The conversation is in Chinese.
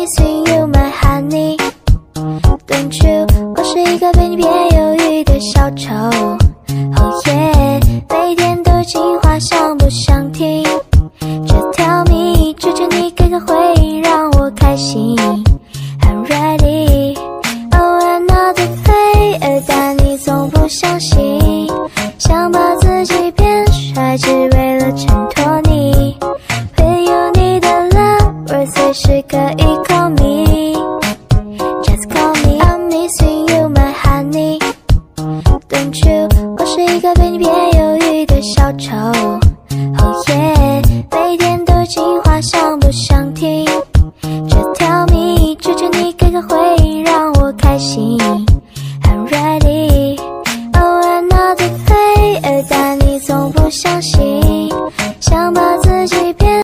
missing you, my honey. Don't you？ 我是一个对你别犹豫的小丑。Oh yeah， 每天都进化，想不想听？这条谜，拒绝你给个回应，让我开心。I'm ready， oh another player， 但你从不相信，想把自己变帅，只为了衬托你。会有你的 love， 我随时可以。